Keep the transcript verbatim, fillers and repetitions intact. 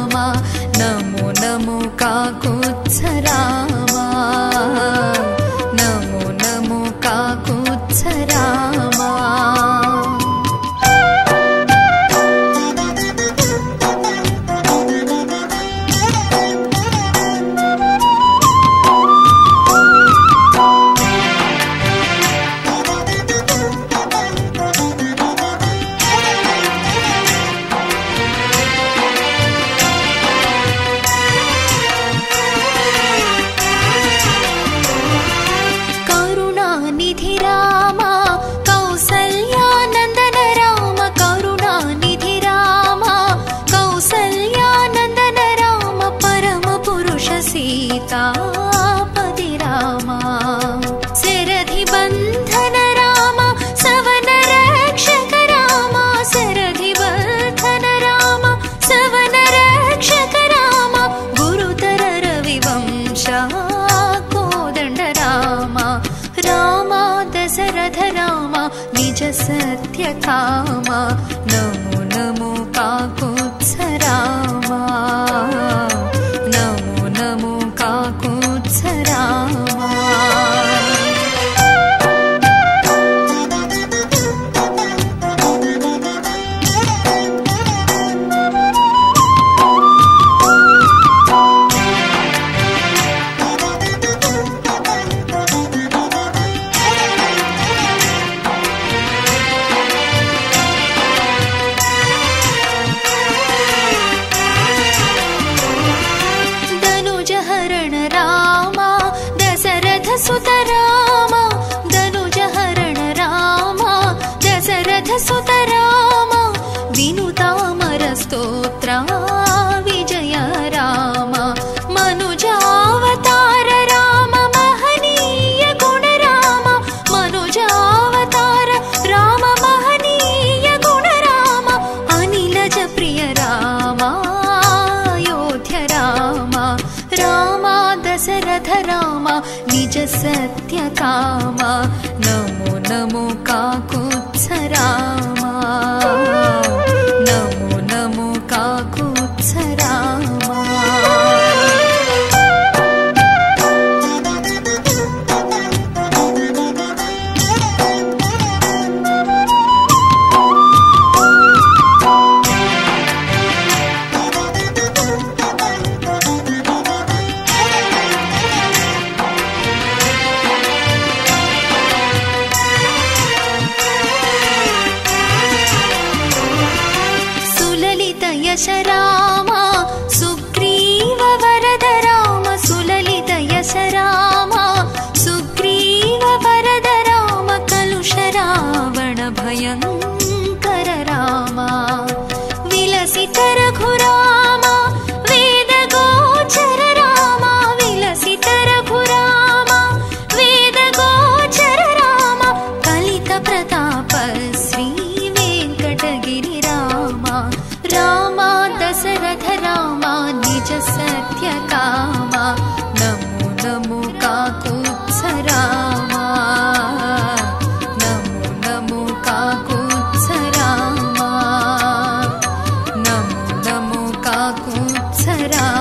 रामा नमो नमो काकुत्स रामा नमो नमो काकुत्स रामा सीतापति रामा शरधि बंधन रामा सवन रक्षक रामा शरधि बंधन रामा सवन रक्षक रामा गुरुतर रविवंशा कोदंड रामा रामा दशरथ रामा निज सत्य कामा नमो नमो काकुत्स रामा नमो नमो काकुत्स रामा सुत रामा धनुज हरण रामा दशरथ सुत रामा विनुतामर स्तोत्र विजय रामा मनुजावतार रामा महनीय गुण रामा मनुजावतार रामा महनीय गुण रामा अनिलज प्रिय रामा अयोध्य रामा रामा दशरथ रामा निज सत्य कामा नमो नमो काकुत्स रामा नमो नमो काकुत्स रामा यश रामा सुग्रीव वरद रामा सुललित यश रामा सुग्रीव वरद रामा कलुष रावण भयंकर रामा विलसित रघुरामा वेद गोचर रामा विलसित रघुरामा वेद गोचर रामा कलित प्रताप श्री वेंकटगिरि रामा रामा दशरथ रामा निज सत्य कामा नमो नमो काकुत्स रामा नमो नमो काकुत्स रामा नमो नमो काकुत्स रामा।